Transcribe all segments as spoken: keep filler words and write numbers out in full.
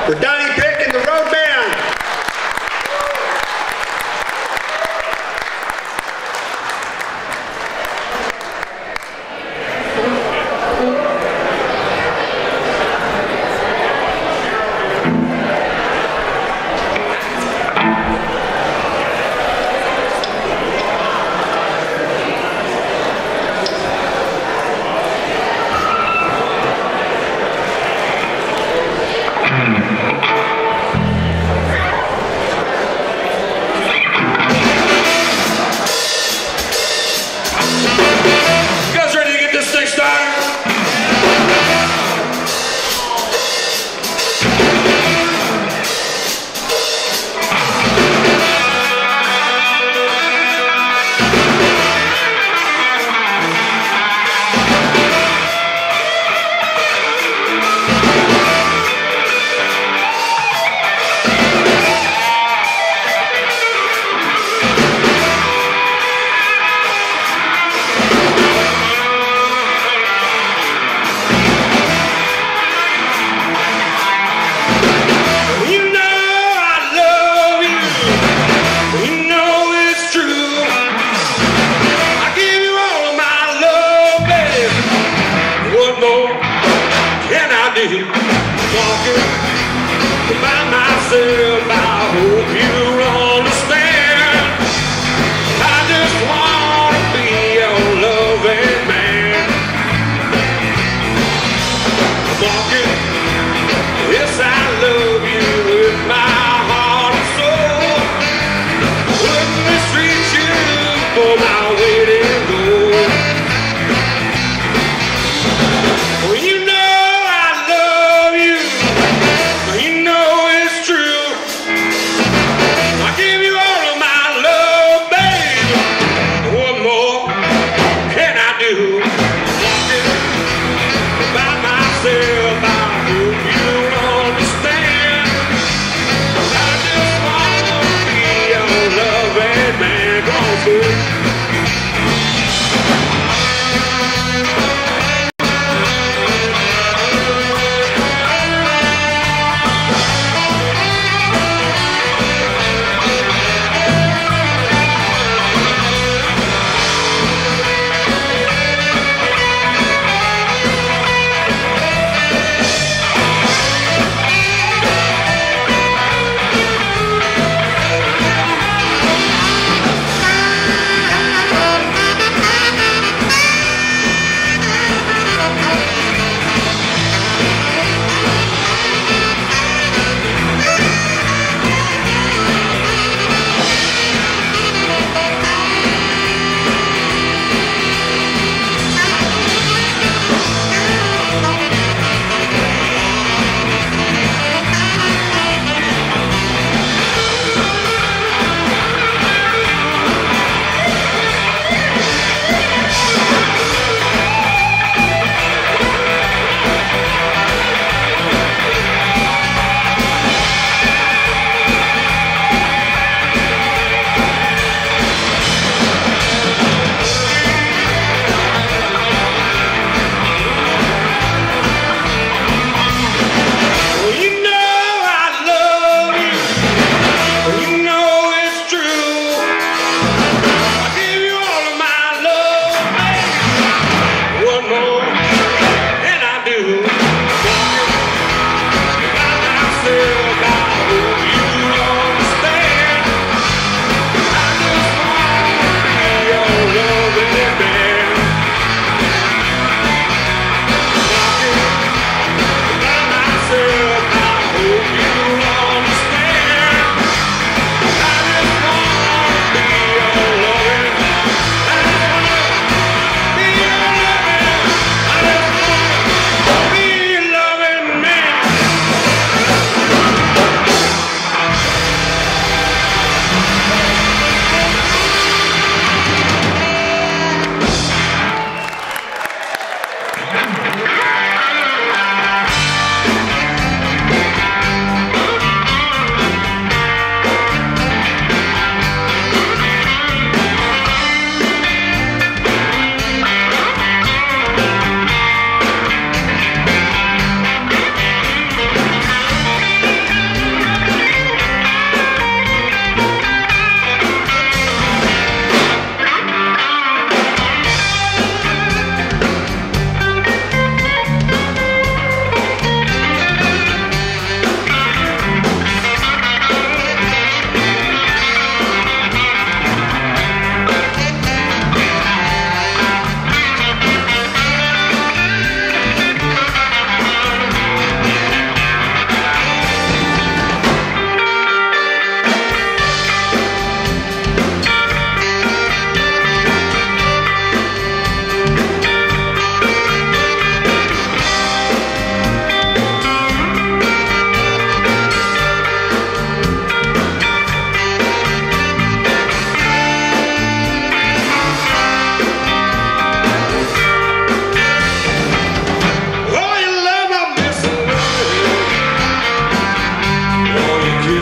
for Donnie Pick and the Road Band. Walking by myself, I hope you understand. I just want to be your loving man. I'm walking, yes I love you with my heart and soul. Wouldn't mistreat you for my waiting goal. Well, you know I love you. You know it's true.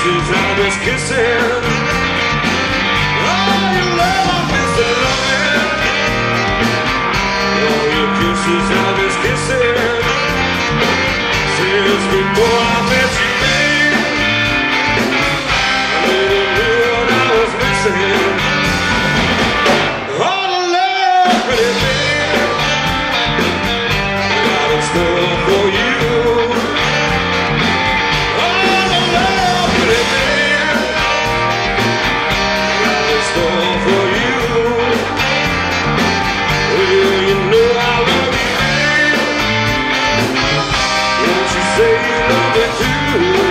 kisses, I'm just kissing. All your love, I'm missing loving. All your kisses, I'm just kissing. Since before I met you, babe, I never knew what I was missing. All the love, pretty babe, got in store for you. All the love, pretty babe, got in store for you. Well, you know I love you, babe. Won't you say you love me too?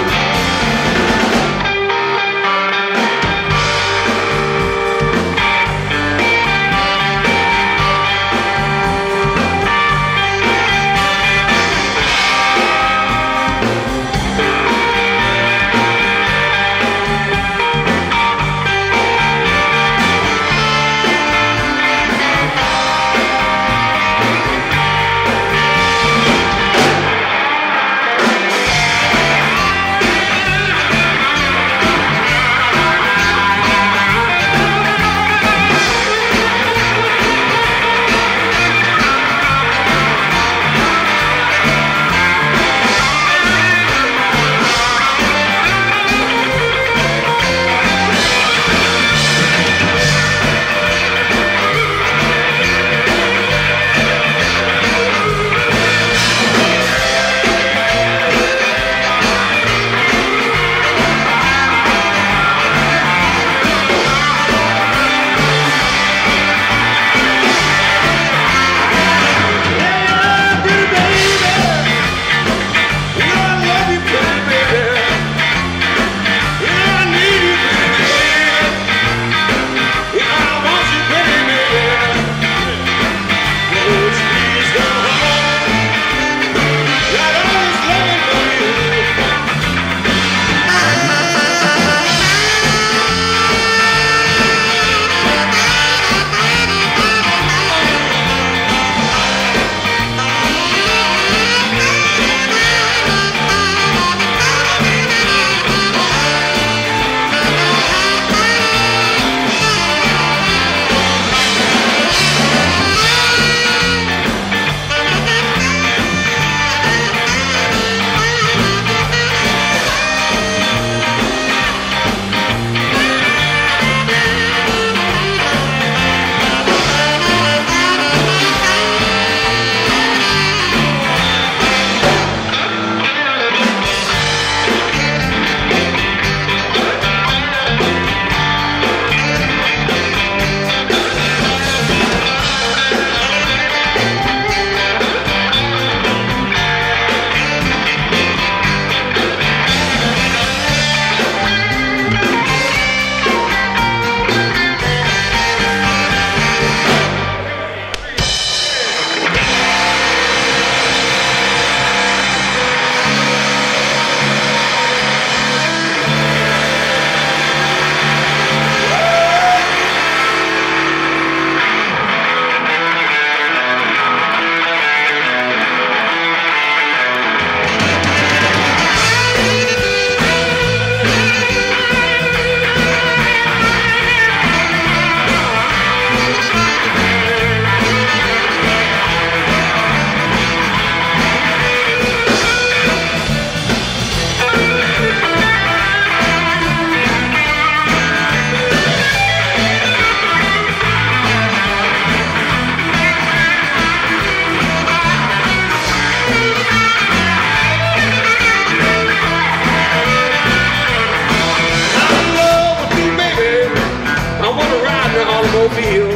automobile.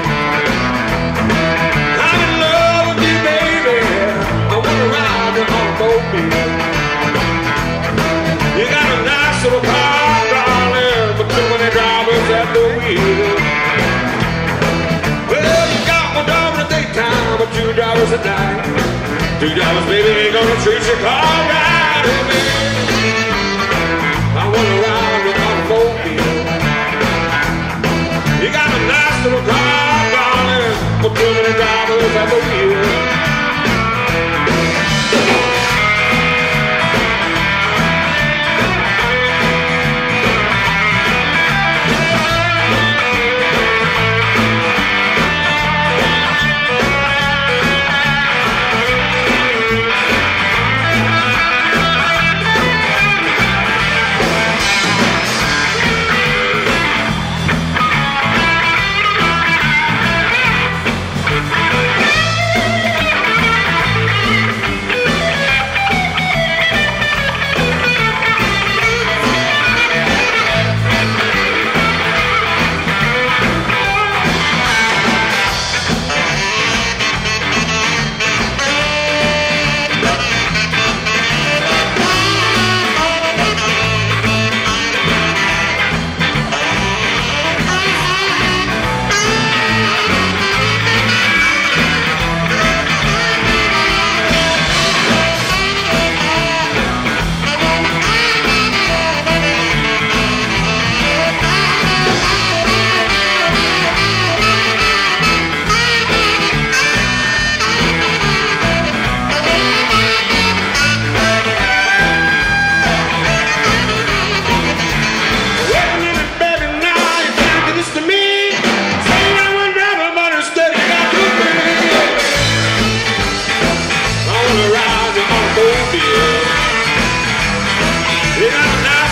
I'm in love with you, baby. I wanna ride the automobile. You got a nice little car, darling, but too many drivers at the wheel. Well, you got one driver in the daytime, but two drivers at night. Two drivers, baby, ain't gonna treat your car right, baby. I wanna ride the automobile. You got a nice little car, darling, but too many drivers at the wheel.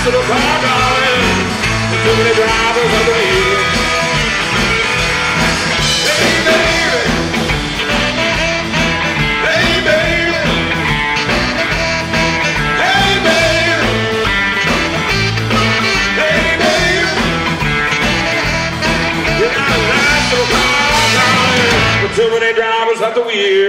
little car, darling, with too many drivers on the wheel. Hey, baby. Hey, baby. Hey, baby. Hey, baby. You got a nice little car, darling, with too many drivers at the wheel.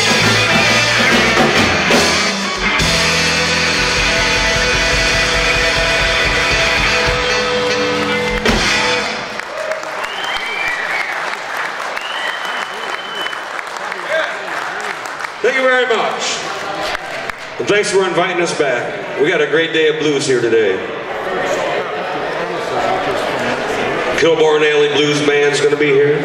Thank you very much. And thanks for inviting us back. We got a great day of blues here today. Kilbourne Alley Blues Band's going to be here.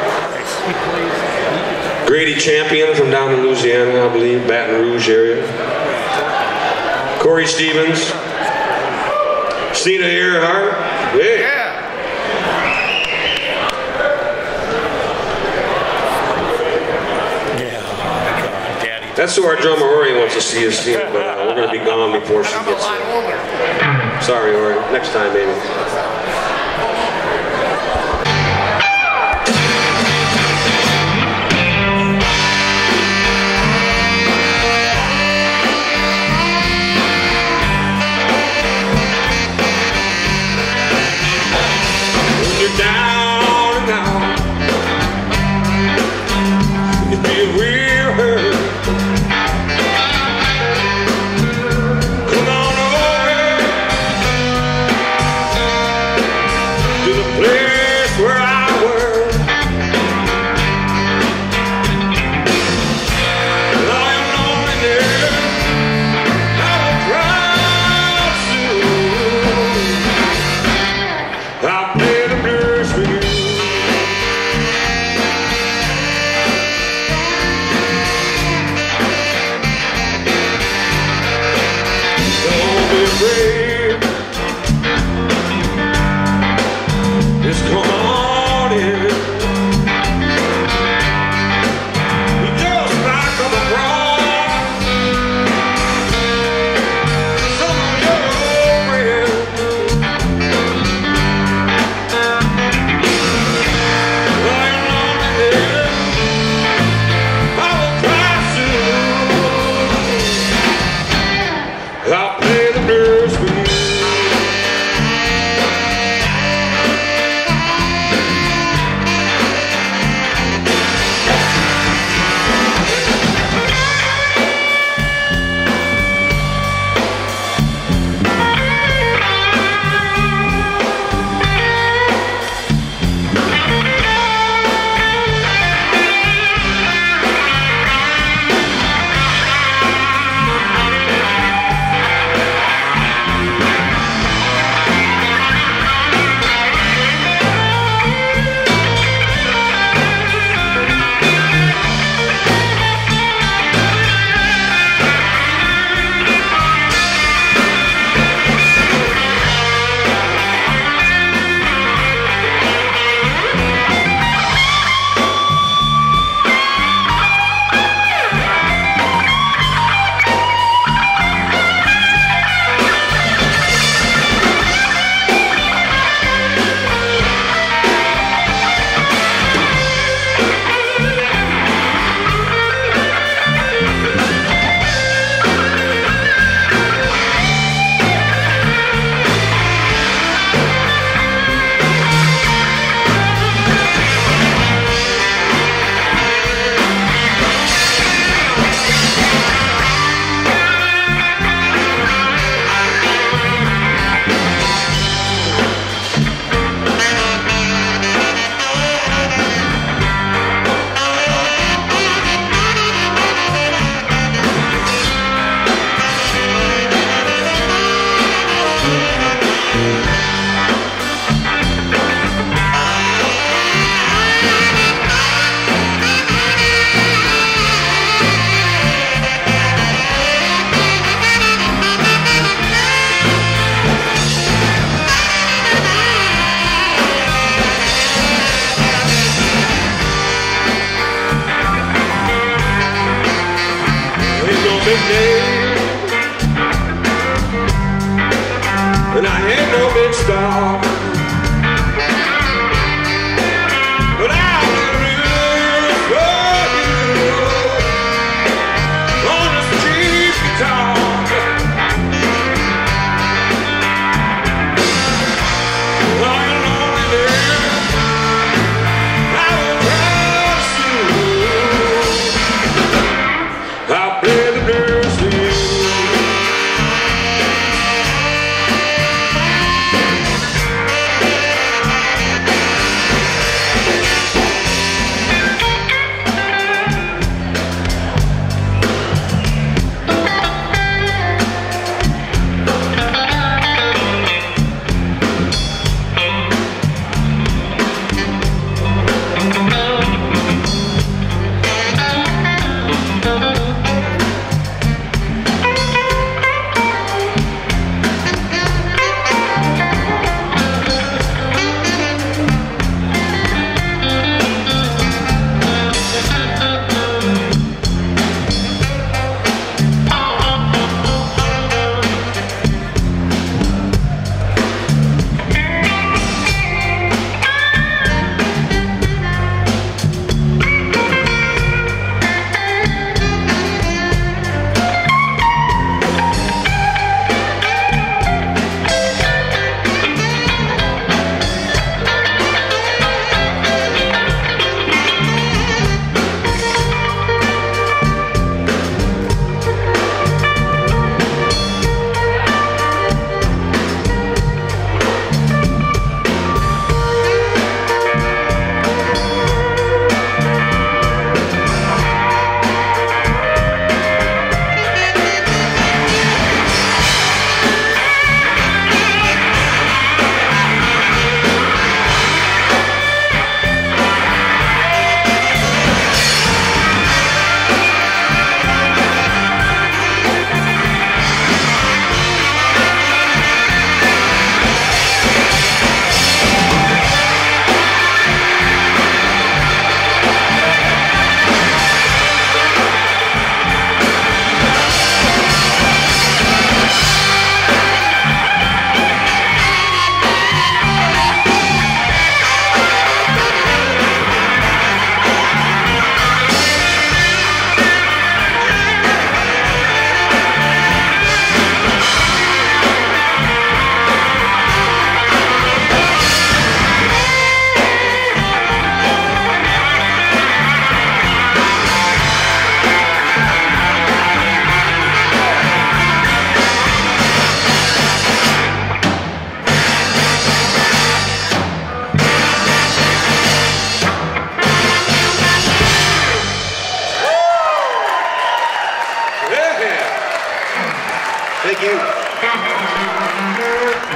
Grady Champion from down in Louisiana, I believe, Baton Rouge area. Corey Stevens. Cena Earhart. Yeah. That's who our drummer Ori wants to see us here, but uh, we're going to be gone before she gets there. Sorry, Ori. Next time, baby. When you're down and out, you feel real hurt. Just come on in. You just might come across some of your old friends. While you're lonely there, I will cry soon. I'll play the blues for you. and I ain't no big star.